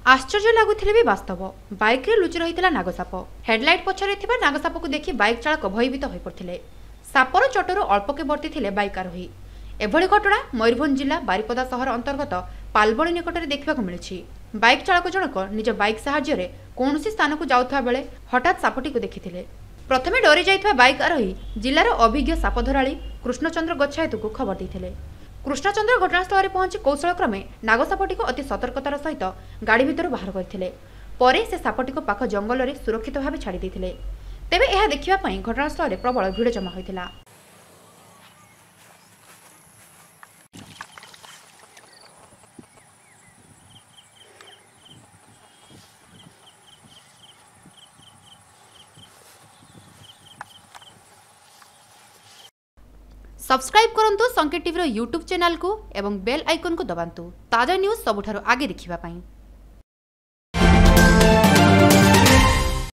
आश्चर्य लगुले भी वास्तव बाइक रे लुचि रही नागसाप। हेडलाइट पछरे थिबा नागसाप को देखि बाइक चालक भयभीत हो पड़ते। सापर चटरू अल्पके बर्ती थे बाइक आरोही। एभली घटना मयूरभंज जिला बारिपदा सहर अंतर्गत पालबणी निकट में देखा मिली। बाइक चालक जनक निज बाइक साहाय्य कौन स्थान को जाऊा बेले हठात सापटी को देखी। प्रथमे डरी जाइଥିବା बाइक आरोही जिलार अभिज्ञ सापधराड़ी कृष्णचंद्र गच्छायत को खबर देते। कृष्णचंद्र घटनास्थल पहुंची कौशल क्रमे नागसापटी को अति सतर्कतार सहित गाड़ी भितर बाहर करते। परे से सापटी को पाख जंगल में सुरक्षित भाव छाड़ी देते। तेबे यह देखा घटनास्थल प्रबल भिड़ जमा होता। सब्सक्राइब करंतु संकेत टीवी यूट्यूब चैनल को एवं बेल आइकन को दबांतु ताजा न्यूज़ सबुठारु आगे देखिबा पई।